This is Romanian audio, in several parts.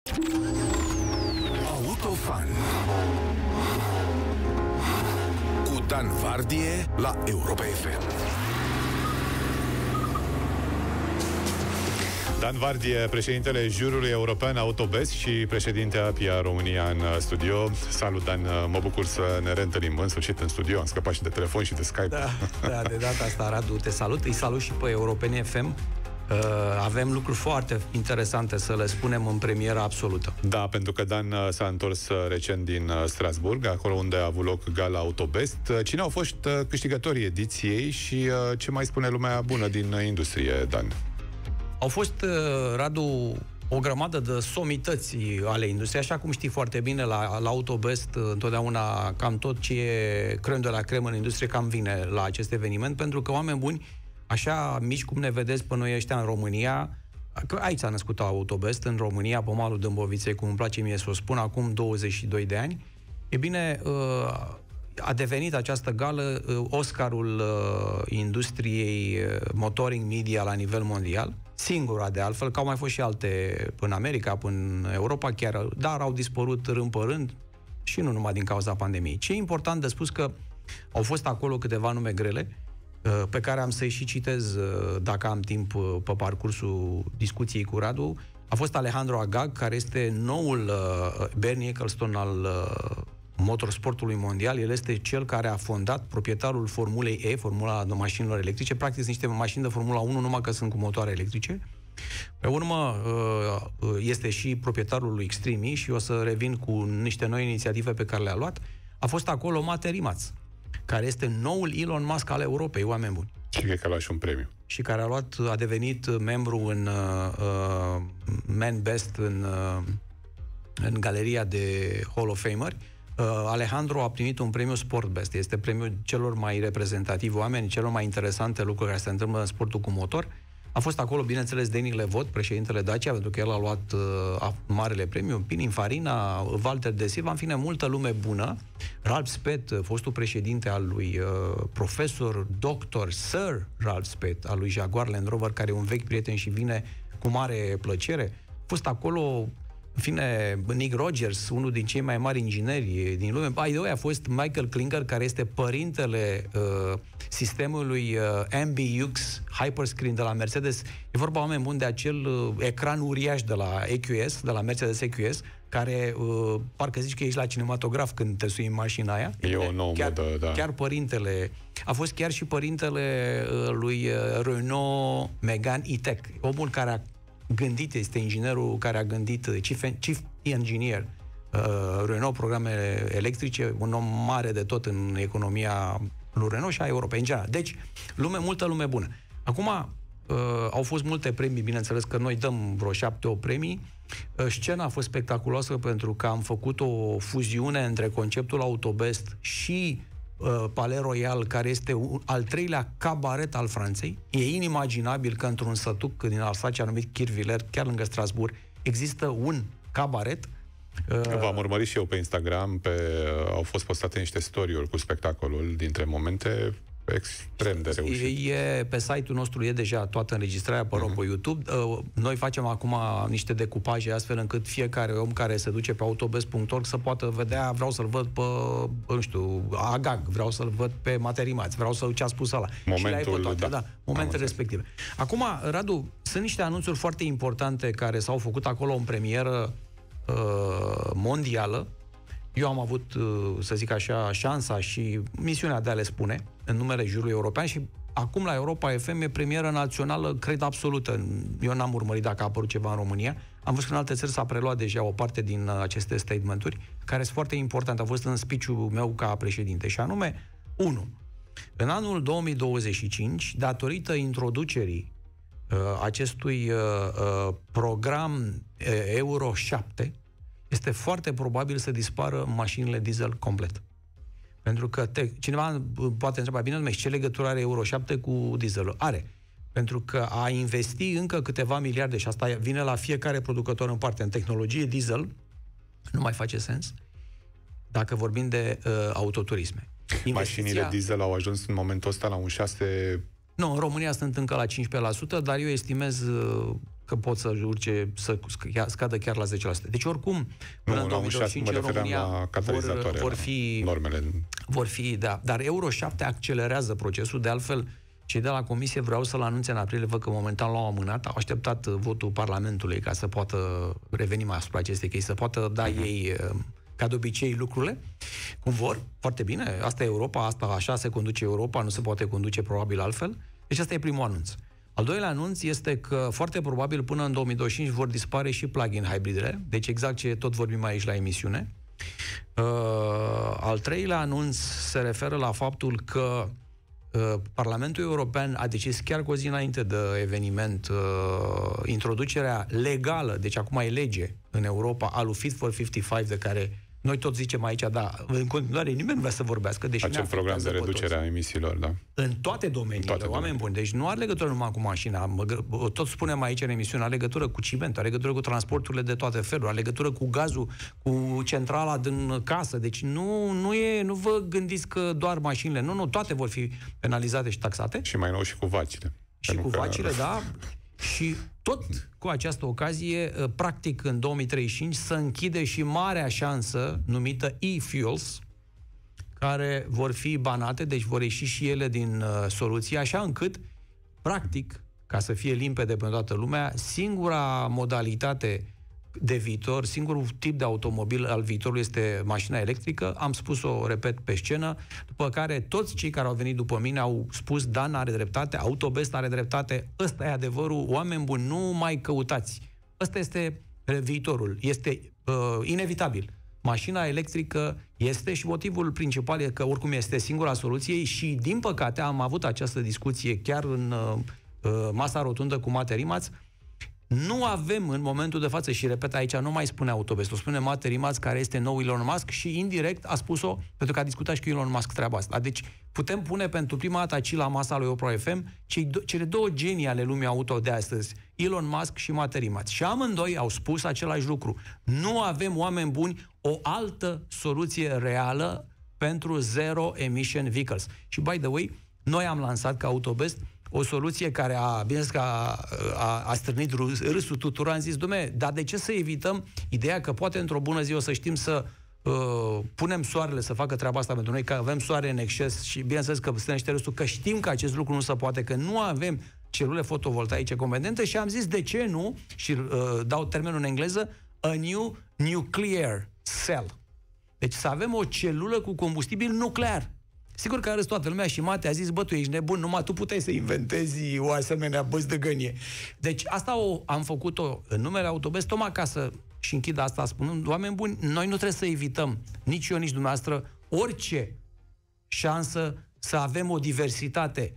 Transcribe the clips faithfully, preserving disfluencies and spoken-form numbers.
Autofan cu Dan Vardie la Europa F M. Dan Vardie, președintele jurului european Autobest și președinte A P I A România în studio. Salut, Dan, mă bucur să ne reîntâlnim în sfârșit în studio. Am scăpat și de telefon și de Skype. Da, da, de data asta, Radu, te salut. Îi salut și pe Europeni F M. Uh, avem lucruri foarte interesante să le spunem în premieră absolută. Da, pentru că Dan s-a întors recent din Strasburg, acolo unde a avut loc gala Autobest. Cine au fost câștigătorii ediției și ce mai spune lumea bună din industrie, Dan? Au fost, Radu, o grămadă de somități ale industriei, așa cum știi foarte bine, la, la Autobest întotdeauna cam tot ce e crem de la crem în industrie cam vine la acest eveniment, pentru că oameni buni, așa mici cum ne vedeți pe noi ăștia în România, că aici s-a născut Autobest, în România, pe malul Dâmboviței, cum îmi place mie să o spun, acum douăzeci și doi de ani. E bine, a devenit această gală Oscarul industriei motoring media la nivel mondial, singura de altfel, că au mai fost și alte în America, în Europa chiar, dar au dispărut rând pe rând și nu numai din cauza pandemiei. Ce e important de spus că au fost acolo câteva nume grele, pe care am să-i și citez, dacă am timp, pe parcursul discuției cu Radu. A fost Alejandro Agag, care este noul Bernie Ecclestone al motorsportului mondial. El este cel care a fondat, proprietarul Formulei E, formula de mașinilor electrice. Practic sunt niște mașini de Formula unu, numai că sunt cu motoare electrice. Pe urmă, este și proprietarul lui Extreme E și o să revin cu niște noi inițiative pe care le-a luat. A fost acolo Mate Rimac, care este noul Elon Musk al Europei, oameni buni. Și cred că a luat și un premiu. Și care a luat, a devenit membru în uh, Man Best în, uh, în galeria de Hall of Famer. Uh, Alejandro a primit un premiu Sport Best. Este premiul celor mai reprezentativi oameni, celor mai interesante lucruri care se întâmplă în sportul cu motor. A fost acolo, bineînțeles, Denis Levot, președintele Dacia, pentru că el a luat uh, marele premiu, Pininfarina, Walter de Silva, în fine, multă lume bună. Ralph Speth, fostul președinte al lui uh, profesor, doctor, Sir Ralph Speth, al lui Jaguar Land Rover, care e un vechi prieten și vine cu mare plăcere. A fost acolo, în fine, Nick Rogers, unul din cei mai mari ingineri din lume. By the way, a fost Michael Klinger, care este părintele uh, sistemului uh, M B X Hyperscreen de la Mercedes. E vorba, oameni buni, de acel uh, ecran uriaș de la E Q S, de la Mercedes E Q S, care uh, parcă zici că ești la cinematograf când te sui în mașina aia. E o nouă chiar, modă, da. Chiar părintele, a fost chiar și părintele uh, lui uh, Renault Megane E-Tech, omul care a gândit, este inginerul care a gândit, chief, chief engineer uh, Renault, programe electrice, un om mare de tot în economia lui Renault și a Europei în general. Deci, lume, multă lume bună. Acum, uh, au fost multe premii, bineînțeles că noi dăm vreo șapte, o premii. Uh, scena a fost spectaculoasă pentru că am făcut o fuziune între conceptul Autobest și uh, Palais Royal, care este un, al treilea cabaret al Franței. E inimaginabil că într-un sătuc din Alsacia numit Kirchwiller, chiar lângă Strasbourg, există un cabaret. V-am urmărit și eu pe Instagram, pe, au fost postate niște story-uri cu spectacolul, dintre momente extrem de reușit. E, pe site-ul nostru e deja toată înregistrarea pe, uh-huh. pe YouTube. Noi facem acum niște decupaje astfel încât fiecare om care se duce pe autobest punct org să poată vedea, vreau să-l văd pe, nu știu, Agag, vreau să-l văd pe Mate Rimac, vreau să ce a spus ăla. Momentul, și toate, da. da, momentele respective. Acum, Radu, sunt niște anunțuri foarte importante care s-au făcut acolo în premieră uh, mondială. Eu am avut, să zic așa, șansa și misiunea de a le spune în numele jurului european și acum la Europa F M e premieră națională, cred, absolută. Eu n-am urmărit dacă a apărut ceva în România. Am văzut că în alte țări s-a preluat deja o parte din aceste statementuri, care sunt foarte importante. A fost în speech-ul meu ca președinte. Și anume, unu. În anul două mii douăzeci și cinci, datorită introducerii uh, acestui uh, uh, program uh, Euro șapte, este foarte probabil să dispară mașinile diesel complet. Pentru că te, cineva poate întreba, bine, numai, ce legătură are Euro șapte cu dieselul? Are. Pentru că a investi încă câteva miliarde, și asta vine la fiecare producător în parte, în tehnologie diesel, nu mai face sens, dacă vorbim de uh, autoturisme. Investiția... Mașinile diesel au ajuns în momentul ăsta la un șase... Nu, în România sunt încă la cincisprezece la sută, dar eu estimez că pot să urce, să scadă chiar la zece la sută. Deci oricum, până nu, în două mii douăzeci și cinci în România vor, vor fi... Normele. Vor fi, da. Dar Euro șapte accelerează procesul, de altfel cei de la Comisie vreau să-l anunțe în aprilie, văd că momentan l-au amânat, au așteptat votul Parlamentului ca să poată reveni mai asupra acestei chestii, să poată da uh-huh. ei, ca de obicei, lucrurile cum vor, foarte bine, asta e Europa, asta așa se conduce Europa, nu se poate conduce probabil altfel. Deci asta e primul anunț. Al doilea anunț este că foarte probabil până în două mii douăzeci și cinci vor dispare și plug-in hybridele, deci exact ce tot vorbim aici la emisiune. Uh, al treilea anunț se referă la faptul că uh, Parlamentul European a decis chiar cu o zi înainte de eveniment uh, introducerea legală, deci acum e lege în Europa, a lui Fit for cincizeci și cinci, de care noi tot zicem aici, da, în continuare nimeni nu vrea să vorbească. Deși acel program de reducere a emisiilor, da. În toate domeniile, toate oameni domeniile. Buni. Deci nu are legătură numai cu mașina. Mă, tot spunem aici în emisiune, are legătură cu cimentul, are legătură cu transporturile de toate felurile, are legătură cu gazul, cu centrala din casă. Deci nu, nu, e, nu vă gândiți că doar mașinile. Nu, nu, toate vor fi penalizate și taxate. Și mai nou și cu vacile. Și cu vacile, că... da. Și tot cu această ocazie, practic în două mii treizeci și cinci, să închide și marea șansă numită e-fuels, care vor fi banate, deci vor ieși și ele din uh, soluție, așa încât, practic, ca să fie limpede pentru toată lumea, singura modalitate de viitor, singurul tip de automobil al viitorului este mașina electrică. Am spus-o, repet, pe scenă, după care toți cei care au venit după mine au spus, Dan are dreptate, Autobest are dreptate, ăsta e adevărul, oameni buni, nu mai căutați. Ăsta este viitorul, este uh, inevitabil. Mașina electrică este și motivul principal e că oricum este singura soluție și, din păcate, am avut această discuție chiar în uh, masa rotundă cu Mate Rimaț. Nu avem în momentul de față, și repet aici, nu mai spune Autobest, o spune Mate Rimaț, care este nou Elon Musk și indirect a spus-o pentru că a discutat și cu Elon Musk treaba asta. Deci putem pune pentru prima dată aici la masa lui Opro F M cele două genii ale lumii auto de astăzi, Elon Musk și Mate Rimaț. Și amândoi au spus același lucru. Nu avem, oameni buni, o altă soluție reală pentru zero emission vehicles. Și by the way, noi am lansat ca Autobest o soluție care a, bine că a, a, a strânit râsul tuturor. Am zis, dom'le, dar de ce să evităm ideea că poate într-o bună zi o să știm să uh, punem soarele să facă treaba asta pentru noi, că avem soare în exces și bineînțeles că strânește râsul, că știm că acest lucru nu se poate, că nu avem celule fotovoltaice competente și am zis, de ce nu, și uh, dau termenul în engleză, a new nuclear cell. Deci să avem o celulă cu combustibil nuclear. Sigur că a râs toată lumea și Mate a zis, bă, tu ești nebun, numai tu puteai să inventezi o asemenea băzdăgănie. Deci asta o, am făcut-o în numele Autobest, tocmai ca să, și închid asta spunând, oameni buni, noi nu trebuie să evităm, nici eu, nici dumneavoastră, orice șansă să avem o diversitate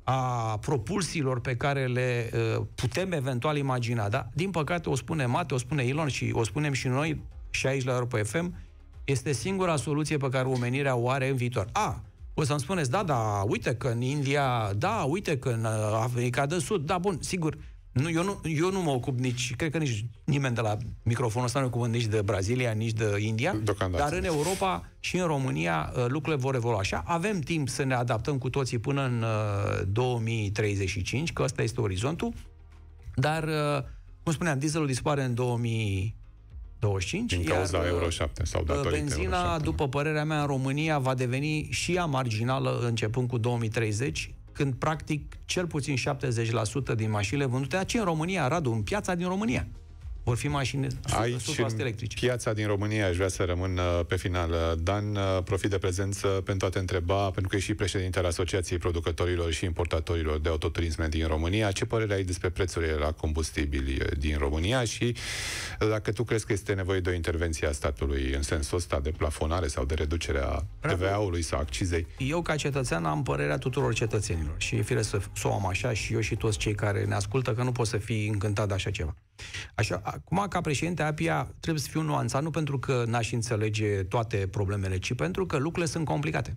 a propulsiilor pe care le uh, putem eventual imagina, da? Din păcate, o spune Mate, o spune Elon și o spunem și noi, și aici la Europa F M, este singura soluție pe care omenirea o are în viitor. A, o să-mi spuneți, da, da, uite că în India, da, uite că în Africa de Sud, da, bun, sigur, nu, eu, nu, eu nu mă ocup nici, cred că nici nimeni de la microfonul ăsta nu ocupă nici de Brazilia, nici de India, dar în Europa și în România lucrurile vor evolua așa. Avem timp să ne adaptăm cu toții până în două mii treizeci și cinci, că ăsta este orizontul, dar, cum spuneam, dieselul dispare în două mii douăzeci și cinci, din cauza iar Euro șapte sau datorită benzina, Euro șapte. După părerea mea, în România va deveni și ea marginală începând cu două mii treizeci, când practic cel puțin șaptezeci la sută din mașinile vândute aici în România, Radu, în piața din România, vor fi mașini aici, în electrice. Piața din România, aș vrea să rămân pe final. Dan, profit de prezență pentru a te întreba, pentru că ești și președintele Asociației Producătorilor și Importatorilor de Autoturisme din România, ce părere ai despre prețurile la combustibili din România și dacă tu crezi că este nevoie de o intervenție a statului în sensul ăsta de plafonare sau de reducere a T V A-ului sau accizei? Eu, ca cetățean, am părerea tuturor cetățenilor și e fire să, să o am așa și eu și toți cei care ne ascultă, că nu pot să fii încântat de așa ceva. Așa, acum, ca președinte APIA, trebuie să fiu nuanțat, nu pentru că n-aș înțelege toate problemele, ci pentru că lucrurile sunt complicate.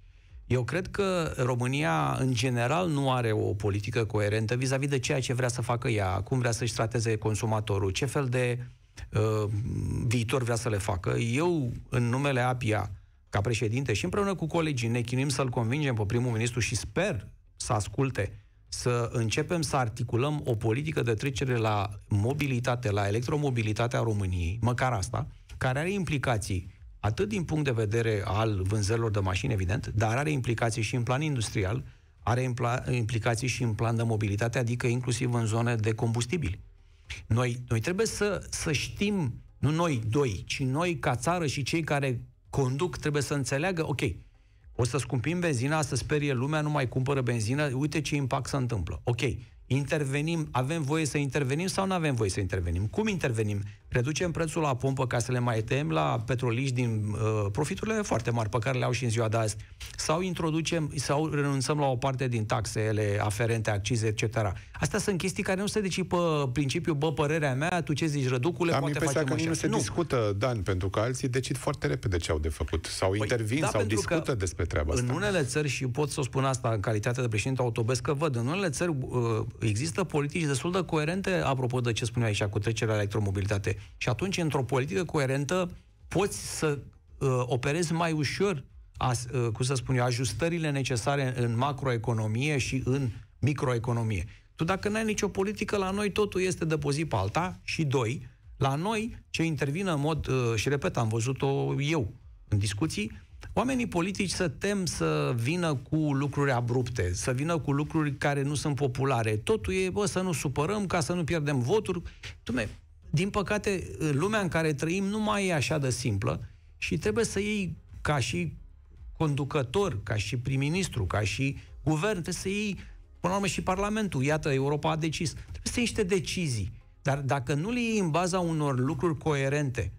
Eu cred că România, în general, nu are o politică coerentă vis-a-vis de ceea ce vrea să facă ea, cum vrea să-și trateze consumatorul, ce fel de uh, viitor vrea să le facă. Eu, în numele APIA, ca președinte și împreună cu colegii, ne chinuim să-l convingem pe primul ministru și sper să asculte, să începem să articulăm o politică de trecere la mobilitate, la electromobilitatea României, măcar asta, care are implicații atât din punct de vedere al vânzărilor de mașini, evident, dar are implicații și în plan industrial, are implicații și în plan de mobilitate, adică inclusiv în zone de combustibili. Noi, noi trebuie să, să știm, nu noi doi, ci noi ca țară și cei care conduc trebuie să înțeleagă, ok, o să scumpim benzina, să sperie lumea, nu mai cumpără benzină, uite ce impact se întâmplă. Ok, intervenim, avem voie să intervenim sau nu avem voie să intervenim? Cum intervenim? Reducem prețul la pompă ca să le mai tăiem la petroliști din uh, profiturile foarte mari pe care le au și în ziua de azi? Sau introducem, sau renunțăm la o parte din taxele aferente, accize, et cetera. Astea sunt chestii care nu se decid pe principiu, bă, părerea mea, tu ce zici, Răducule, Am poate facem că așa. nu se nu. discută, Dan, pentru că alții decid foarte repede ce au de făcut. Sau păi, intervin, da, sau discută despre treaba asta. În unele țări, și pot să o spun asta în calitate de președinte Autobest, că văd, în unele țări uh, există politici destul de coerente, apropo de ce spuneai aici, cu trecerea la electromobilitate. Și atunci, într-o politică coerentă, poți să uh, operezi mai ușor, as, uh, cum să spun eu, ajustările necesare în macroeconomie și în microeconomie. Tu, dacă n-ai nicio politică, la noi totul este de pe zi pe alta. Și doi, la noi, ce intervine în mod, uh, și repet, am văzut-o eu în discuții, oamenii politici să tem să vină cu lucruri abrupte, să vină cu lucruri care nu sunt populare. Totul e, bă, să nu supărăm, ca să nu pierdem voturi. Dume, din păcate, lumea în care trăim nu mai e așa de simplă și trebuie să iei, ca și conducător, ca și prim-ministru, ca și guvern, trebuie să iei, până la urmă, și Parlamentul. Iată, Europa a decis. Trebuie să iei niște decizii. Dar dacă nu le iei în baza unor lucruri coerente,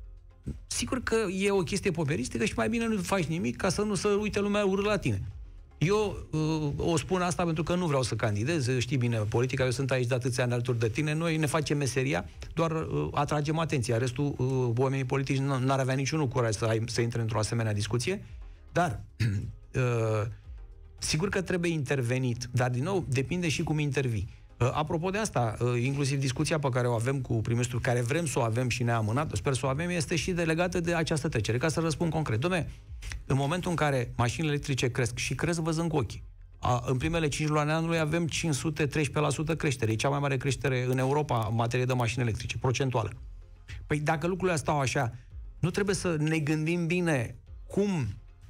sigur că e o chestie poperistică și mai bine nu faci nimic ca să nu se uite lumea urât la tine. Eu uh, o spun asta pentru că nu vreau să candidez, știi bine politica, eu sunt aici de atâția ani alături de tine, noi ne facem meseria, doar uh, atragem atenția, restul uh, oamenii politici n-ar avea niciunul curaj să, ai, să intre într-o asemenea discuție, dar uh, sigur că trebuie intervenit, dar din nou depinde și cum intervii. Uh, apropo de asta, uh, inclusiv discuția pe care o avem cu prim-ministrul, care vrem să o avem și ne-a amânat, sper să o avem, este și de legată de această trecere. Ca să răspund concret. Dom'le, în momentul în care mașinile electrice cresc și cresc văzând cu ochii, a, în primele cinci luni anului avem cinci sute treisprezece la sută creștere. E cea mai mare creștere în Europa în materie de mașini electrice, procentuală. Păi dacă lucrurile stau așa, nu trebuie să ne gândim bine cum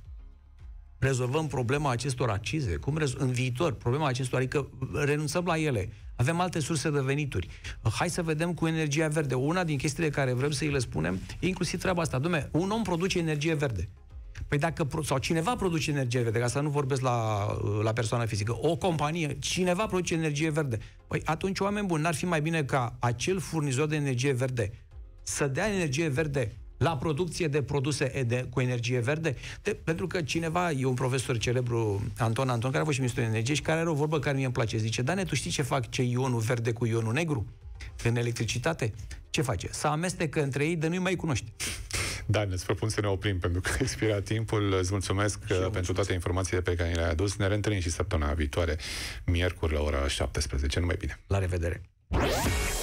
rezolvăm problema acestor accize, cum rezo- în viitor problema acestor, adică renunțăm la ele. Avem alte surse de venituri. Hai să vedem cu energia verde. Una din chestiile care vrem să îi le spunem e inclusiv treaba asta. Dom'le, un om produce energie verde. Păi dacă, sau cineva produce energie verde, ca să nu vorbesc la, la persoană fizică, o companie, cineva produce energie verde. Păi atunci, oameni buni, n-ar fi mai bine ca acel furnizor de energie verde să dea energie verde la producție de produse de, cu energie verde? De, pentru că cineva, e un profesor celebru, Anton Anton, care a fost și ministrul de energie și care are o vorbă care mie îmi place. Zice, Dane, tu știi ce fac ce ionul verde cu ionul negru în electricitate? Ce face? Să amestecă între ei de nu-i mai cunoști. Da, ne-ți propun să ne oprim pentru că expira timpul. Îți mulțumesc pentru mulțumesc. toate informațiile pe care le-ai adus. Ne reîntâlnim și săptămâna viitoare, miercuri la ora șaptesprezece. Numai bine. La revedere!